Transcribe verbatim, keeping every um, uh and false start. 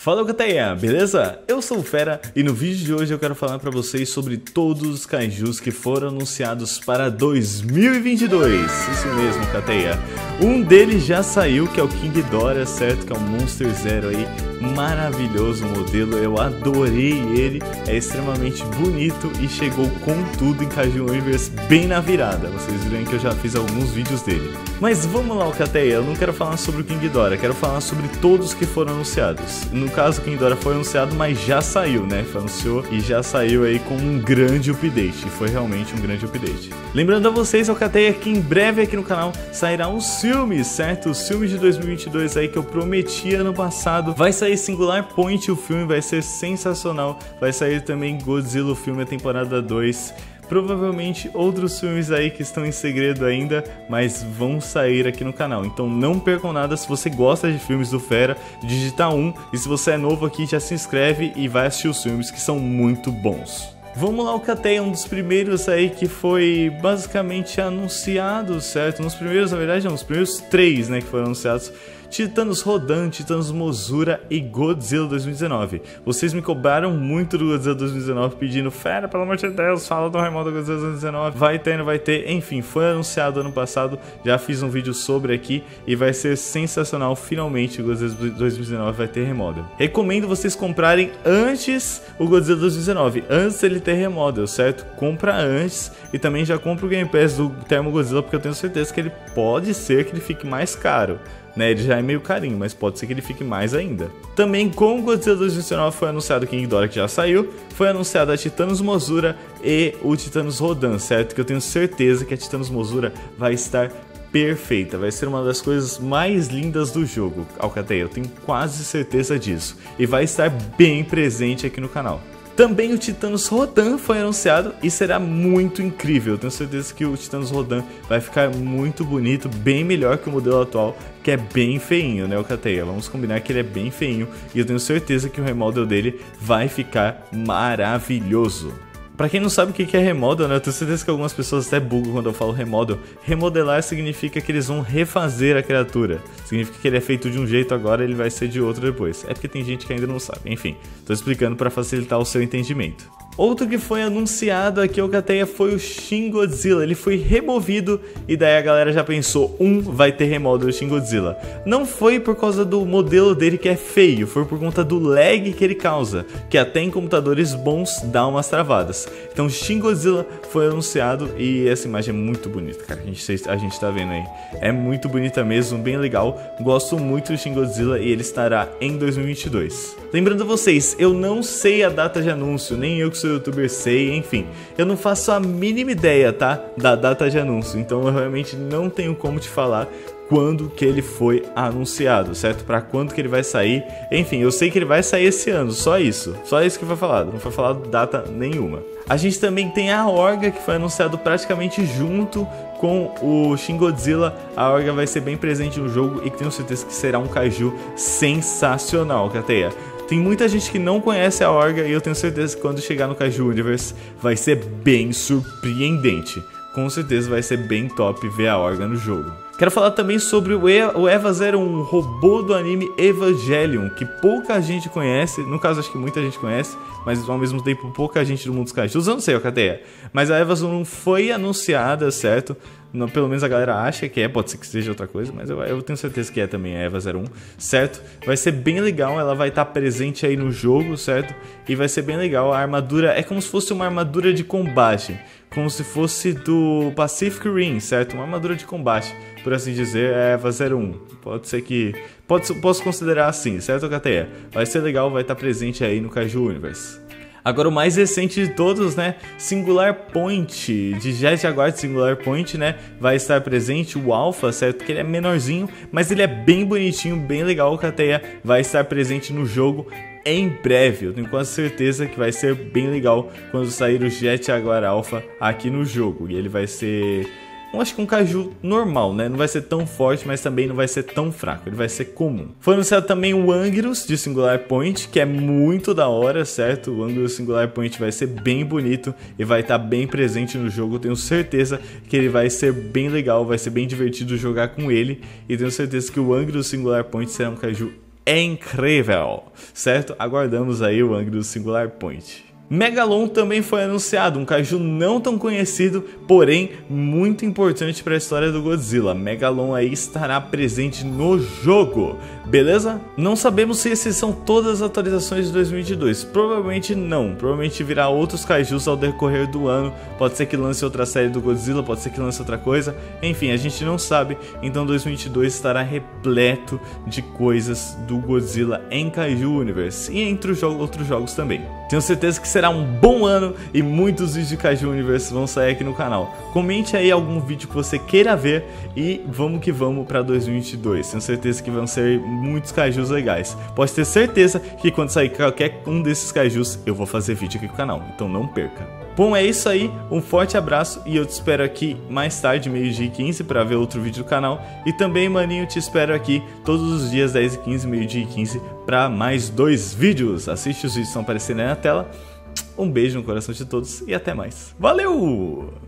Fala, Cateia, beleza? Eu sou o Fera e no vídeo de hoje eu quero falar pra vocês sobre todos os kaijus que foram anunciados para dois mil e vinte e dois. Isso mesmo, Cateia. Um deles já saiu, que é o King Ghidorah, certo? Que é um Monster Zero aí, maravilhoso modelo. Eu adorei ele, é extremamente bonito e chegou com tudo em Kaiju Universe bem na virada. Vocês viram que eu já fiz alguns vídeos dele. Mas vamos lá, Cateia, eu não quero falar sobre o King Ghidorah, quero falar sobre todos que foram anunciados. No caso, o King Ghidorah foi anunciado, mas já saiu, né? Foi anunciou e já saiu aí com um grande update. E foi realmente um grande update. Lembrando a vocês, Cateia, que em breve aqui no canal sairá uns filmes, certo? Os filmes de dois mil e vinte e dois aí que eu prometi ano passado. Vai sair Singular Point, o filme vai ser sensacional. Vai sair também Godzilla, o filme, a temporada dois. Provavelmente outros filmes aí que estão em segredo ainda, mas vão sair aqui no canal. Então não percam nada. Se você gosta de filmes do Fera, digita um. E se você é novo aqui, já se inscreve e vai assistir os filmes que são muito bons. Vamos lá, o Cateia, um dos primeiros aí que foi basicamente anunciado, certo? Nos primeiros, na verdade, não, os primeiros três, né, que foram anunciados. Titanos Rodan, Titanos Mozura e Godzilla dois mil e dezenove. Vocês me cobraram muito do Godzilla dois mil e dezenove pedindo: Fera, pelo amor de Deus, fala do remoto do Godzilla dois mil e dezenove. Vai ter, não vai ter. Enfim, foi anunciado ano passado. Já fiz um vídeo sobre aqui e vai ser sensacional. Finalmente o Godzilla dois mil e dezenove vai ter remodel. Recomendo vocês comprarem antes o Godzilla dois mil e dezenove, antes ele ter remodel, certo? Compra antes e também já compra o Game Pass do Thermo Godzilla, porque eu tenho certeza que ele pode ser que ele fique mais caro. Né, ele já é meio carinho, mas pode ser que ele fique mais ainda. Também com o Godzilla dois mil e dezenove foi anunciado o King Ghidorah, que já saiu. Foi anunciado a Titanos Mozura e o Titanos Rodan, certo? Que eu tenho certeza que a Titanos Mozura vai estar perfeita. Vai ser uma das coisas mais lindas do jogo, Alcateia. Eu tenho quase certeza disso. E vai estar bem presente aqui no canal. Também o Titanos Rodan foi anunciado e será muito incrível. Eu tenho certeza que o Titanos Rodan vai ficar muito bonito, bem melhor que o modelo atual, que é bem feinho, né, o Cateia? Vamos combinar que ele é bem feinho e eu tenho certeza que o remodel dele vai ficar maravilhoso. Pra quem não sabe o que é remodel, né, eu tenho certeza que algumas pessoas até bugam quando eu falo remodel. Remodelar significa que eles vão refazer a criatura. Significa que ele é feito de um jeito agora, ele vai ser de outro depois. É porque tem gente que ainda não sabe. Enfim, tô explicando pra facilitar o seu entendimento. Outro que foi anunciado aqui, o Cateia, foi o Shin Godzilla. Ele foi removido e daí a galera já pensou: um, vai ter remodel do Shin Godzilla. Não foi por causa do modelo dele que é feio, foi por conta do lag que ele causa, que até em computadores bons dá umas travadas. Então Shin Godzilla foi anunciado e essa imagem é muito bonita, cara. A gente, a gente tá vendo aí. É muito bonita mesmo, bem legal. Gosto muito do Shin Godzilla e ele estará em dois mil e vinte e dois. Lembrando a vocês, eu não sei a data de anúncio, nem eu que sou youtuber sei, enfim, eu não faço a mínima ideia, tá, da data de anúncio, então eu realmente não tenho como te falar quando que ele foi anunciado, certo? Pra quando que ele vai sair, enfim, eu sei que ele vai sair esse ano, só isso, só isso que foi falado, não foi falado data nenhuma. A gente também tem a Orga, que foi anunciado praticamente junto com o Shin Godzilla. A Orga vai ser bem presente no jogo e tenho certeza que será um kaiju sensacional, Cateia. Tem muita gente que não conhece a Orga e eu tenho certeza que quando chegar no Kaiju Universe vai ser bem surpreendente. Com certeza vai ser bem top ver a Orga no jogo. Quero falar também sobre o Eva zero um, robô do anime Evangelion, que pouca gente conhece, no caso acho que muita gente conhece, mas ao mesmo tempo pouca gente do mundo dos kaijus, eu não sei, Cateia. Mas a Eva zero um foi anunciada, certo? Não, pelo menos a galera acha que é, pode ser que seja outra coisa, mas eu, eu tenho certeza que é também a Eva zero um, certo? Vai ser bem legal, ela vai estar presente aí no jogo, certo? E vai ser bem legal, a armadura é como se fosse uma armadura de combate, como se fosse do Pacific Rim, certo? Uma armadura de combate, por assim dizer, é a Eva zero um. Pode ser que... Pode, posso considerar assim, certo, Cateia? Vai ser legal, vai estar presente aí no Kaiju Universe. Agora o mais recente de todos, né, Singular Point, de Jet Jaguar de Singular Point, né, vai estar presente o Alpha, certo, que ele é menorzinho, mas ele é bem bonitinho, bem legal, Cateia, vai estar presente no jogo em breve. Eu tenho quase certeza que vai ser bem legal quando sair o Jet Jaguar Alpha aqui no jogo, e ele vai ser... Eu acho que um kaiju normal, né? Não vai ser tão forte, mas também não vai ser tão fraco. Ele vai ser comum. Foi anunciado também o Anguirus de Singular Point, que é muito da hora, certo? O Anguirus Singular Point vai ser bem bonito e vai estar bem presente no jogo. Eu tenho certeza que ele vai ser bem legal, vai ser bem divertido jogar com ele. E tenho certeza que o Anguirus Singular Point será um kaiju é incrível, certo? Aguardamos aí o Angrus Singular Point. Megalon também foi anunciado, um kaiju não tão conhecido, porém muito importante para a história do Godzilla. Megalon aí estará presente no jogo, beleza? Não sabemos se essas são todas as atualizações de dois mil e vinte e dois, provavelmente não, provavelmente virá outros kaijus ao decorrer do ano, pode ser que lance outra série do Godzilla, pode ser que lance outra coisa, enfim, a gente não sabe, então dois mil e vinte e dois estará repleto de coisas do Godzilla em Kaiju Universe e entre os jogos, outros jogos também. Tenho certeza que será um bom ano e muitos vídeos de Kaiju Universe vão sair aqui no canal. Comente aí algum vídeo que você queira ver e vamos que vamos para dois mil e vinte e dois. Tenho certeza que vão ser muitos Kaijus legais. Pode ter certeza que quando sair qualquer um desses Kaijus eu vou fazer vídeo aqui no canal, então não perca. Bom, é isso aí, um forte abraço e eu te espero aqui mais tarde, meio-dia e quinze, para ver outro vídeo do canal. E também, maninho, te espero aqui todos os dias, dez e quinze, meio-dia e quinze, para mais dois vídeos. Assiste os vídeos que estão aparecendo aí na tela. Um beijo no coração de todos e até mais. Valeu!